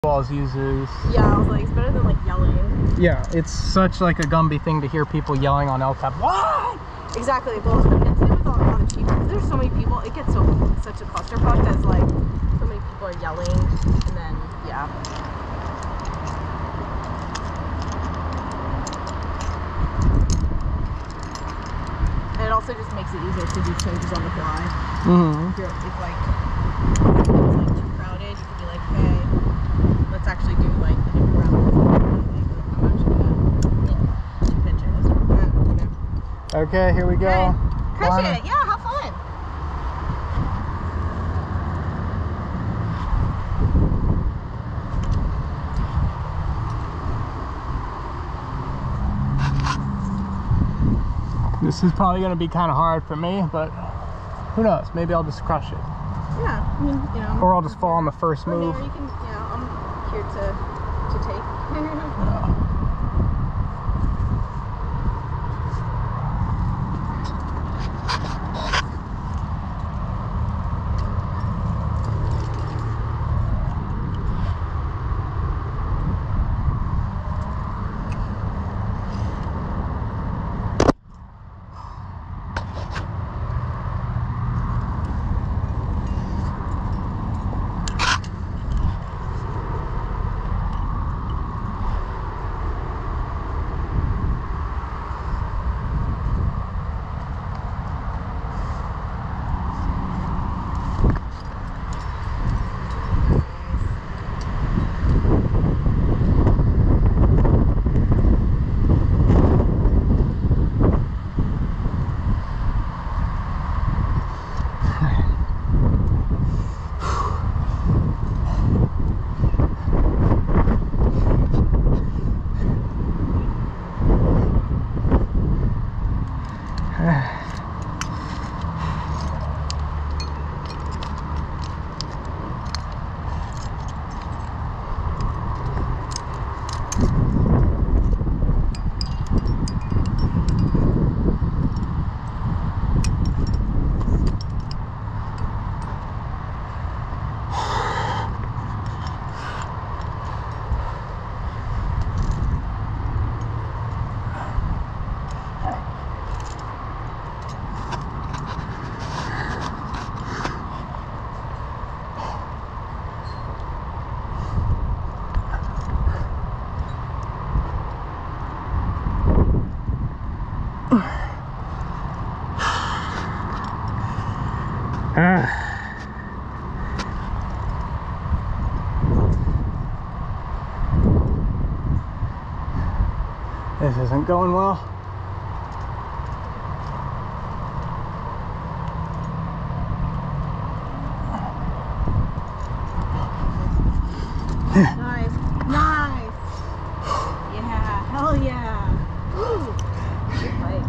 Balls uses. Yeah, I was like, it's better than like yelling. Yeah, it's such like a Gumby thing to hear people yelling on LTAP. What? Exactly. Well, it's same with on the Chief. There's so many people. It gets so such a clusterfuck as like so many people are yelling, and then yeah. And it also just makes it easier to do changes on the fly. Mm-hmm. If like it was like too crowded, you could be like, hey, let's actually do like the different rounds. I'm actually gonna pinch it. Okay, here we go. Okay. Crush it. Yeah, have fun. This is probably going to be kind of hard for me, but who knows? Maybe I'll just crush it. Yeah, I mean, you know. Or I'll just fall on the first move. You can, you know, I'm here to take. Yeah. This isn't going well. Nice. Nice. Yeah. Hell yeah. Woo. Good fight.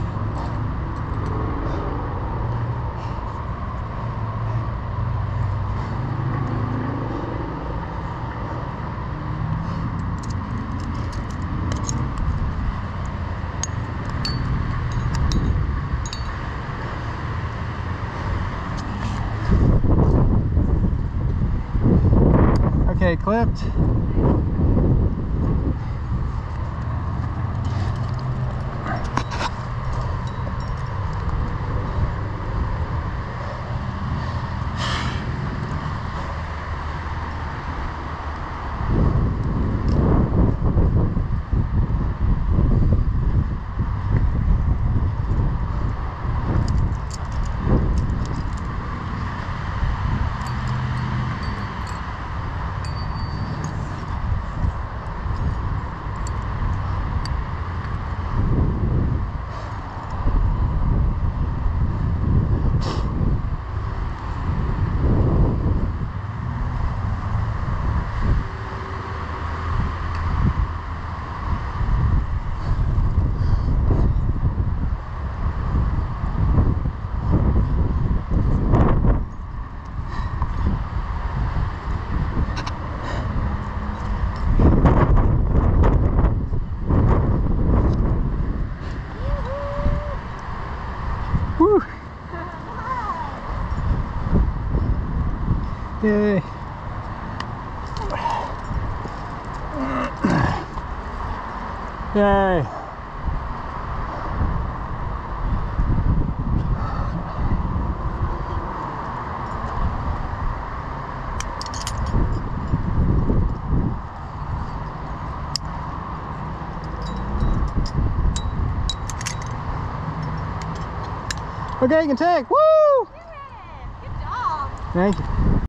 Okay, clipped. Yay. Okay, you can take. Woo! Good job. Thank you.